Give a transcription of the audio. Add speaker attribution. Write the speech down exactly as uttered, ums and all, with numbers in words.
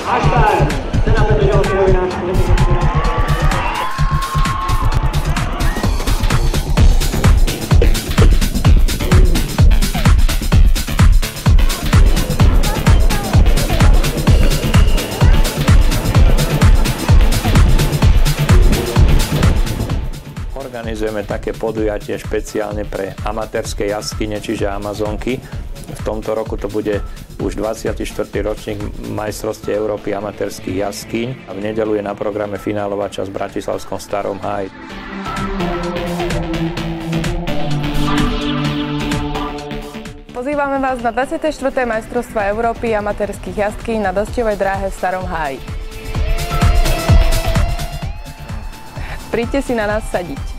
Speaker 1: Organizujeme také podujatie špeciálne pre amatérske jaskyne, čiže Amazonky. V tomto roku to bude už dvadsiaty štvrtý ročník majstrovstiev Európy amatérskych jaskyň a v nedeľu je na programe finálová časť v bratislavskom Starom Háji.
Speaker 2: Pozývame vás na dvadsiate štvrté majstrovstvá Európy amatérskych jaskýň na dosťovej dráhe v Starom Háji. Príďte si na nás sadiť.